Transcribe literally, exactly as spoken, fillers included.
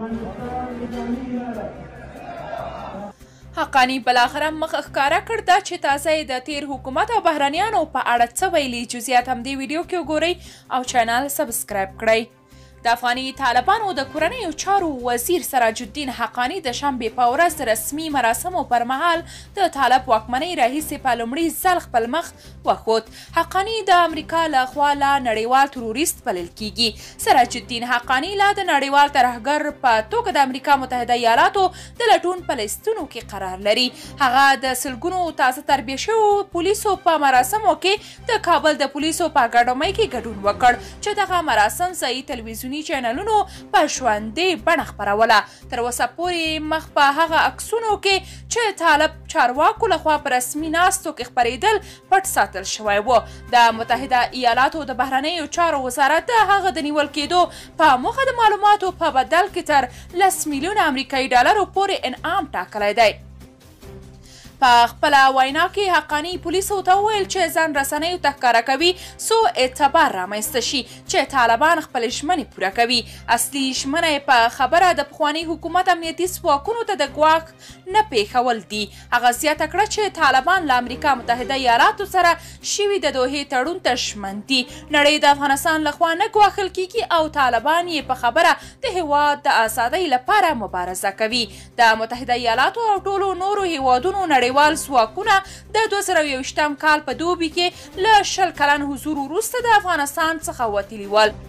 حقانی بالاخره مخ ښکاره کړ دا چې تازه یې د تیر حکومت او بهرنیانو په اړه څه ویلي. جزئیات هم دې ویډیو کې وګورئ او چینل سبسکرایب کړئ. د افغاني طالبانو د کورنیو چارو وزیر سراج الدین حقانی د شنبې په ورځ د رسمي مراسمو پر مهال د طالب واکمنۍ راهیسې په لومړي ځل خپل مخ وښود. حقانی د امریکا له خوا له نړیوال تروریست بلل کیږي. سراج الدین حقانی لا د نړیوال ترهګر په توګه د امریکا متحده ایالاتو د لټون په لیستونو کې قرار لري. هغه د سلګونو تازه تربیه شویو پولیسو په مراسمو کې د کابل د پولیسو په اکاډمۍ کې ګډون وکړ چې دغه مراسم ځایي تلویزیوني چینلونو په ژوندۍ بڼه خپروله. تر اوسه پورې مخ په هغه عکسونو کې چې طالب چارواکو لخوا په رسمي ناستو کې خپریدل پټ ساتل شوی و. د متحده ایالاتو د بهرنیو چارو وزارت د هغه د نیول کېدو په موخه د معلوماتو په بدل کې تر لس میلیونه امریکایي ډالرو پورې انعام ټاکلی دی. په خپله وینا کې حقانی پولیسو ته وویل چې ځان رسنیو ته ښکاره کوي څو اعتبار رامنځته شي چې طالبان خپلې ژمنې پوره کوي. اصلي ژمنه یې په خبره د پخواني حکومت امنیتي ځواکونو ته د ګواښ نه پېښول دي. هغه زیاته کړه چې طالبان له امریکا متحده ایالاتو سره شوي د دوحې تړون ته ژمن دي. نړۍ د افغانستان لخوا نه ګواښل کیږي او طالبان یې په خبره د هیواد د ازادۍ لپاره مبارزه کوي. د متحده ایالاتو او ټولو نورو هیوادونو نړۍ نړیوال ځواکونه د دوه زره یوویشتم کال په دوبي کې له شل کلن حضور وروسته د افغانستان څخه وتلي ول.